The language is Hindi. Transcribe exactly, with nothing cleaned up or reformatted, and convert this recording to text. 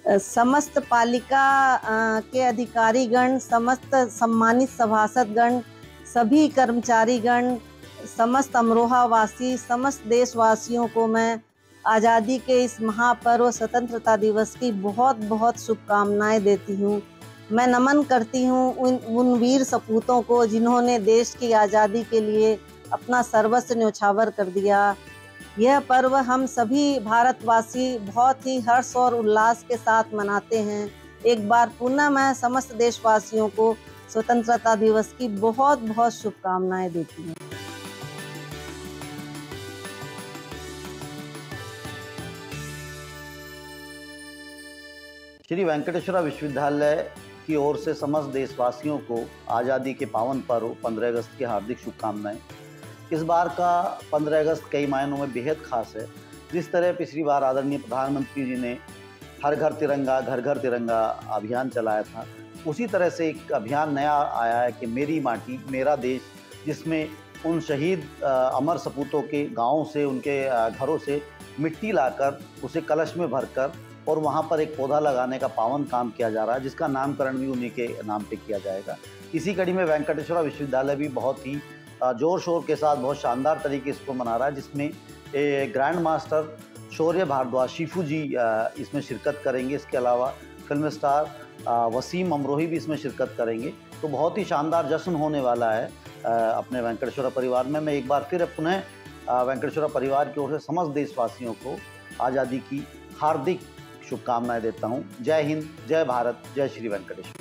समस्त पालिका अ, के अधिकारीगण, समस्त सम्मानित सभासदगण, सभी कर्मचारीगण, समस्त अमरोहा वासी, समस्त देशवासियों को मैं आज़ादी के इस महापर्व स्वतंत्रता दिवस की बहुत बहुत शुभकामनाएं देती हूँ। मैं नमन करती हूँ उन उन वीर सपूतों को जिन्होंने देश की आज़ादी के लिए अपना सर्वस्व न्यौछावर कर दिया। यह पर्व हम सभी भारतवासी बहुत ही हर्ष और उल्लास के साथ मनाते हैं। एक बार पुनः मैं समस्त देशवासियों को स्वतंत्रता दिवस की बहुत बहुत शुभकामनाएं देती हूँ। श्री वेंकटेश्वरा विश्वविद्यालय की ओर से समस्त देशवासियों को आज़ादी के पावन पर्व पंद्रह अगस्त की हार्दिक शुभकामनाएं। इस बार का पंद्रह अगस्त कई मायनों में बेहद खास है। जिस तरह पिछली बार आदरणीय प्रधानमंत्री जी ने हर घर तिरंगा घर घर तिरंगा अभियान चलाया था, उसी तरह से एक अभियान नया आया है कि मेरी माटी मेरा देश, जिसमें उन शहीद अमर सपूतों के गाँवों से, उनके घरों से मिट्टी लाकर उसे कलश में भरकर और वहाँ पर एक पौधा लगाने का पावन काम किया जा रहा है, जिसका नामकरण भी उन्हीं के नाम पे किया जाएगा। इसी कड़ी में वेंकटेश्वरा विश्वविद्यालय भी बहुत ही जोर शोर के साथ बहुत शानदार तरीके से इसको मना रहा है, जिसमें grand master Shaurya Bhardwaj Shifu ji इसमें शिरकत करेंगे। इसके अलावा फिल्म स्टार वसीम अमरोही भी इसमें शिरकत करेंगे। तो बहुत ही शानदार जश्न होने वाला है अपने वेंकटेश्वरा परिवार में। मैं एक बार फिर पुनः वेंकटेश्वरा परिवार की ओर से समस्त देशवासियों को आज़ादी की हार्दिक शुभकामनाएं देता हूं। जय हिंद, जय भारत, जय श्री वेंकटेश्वर।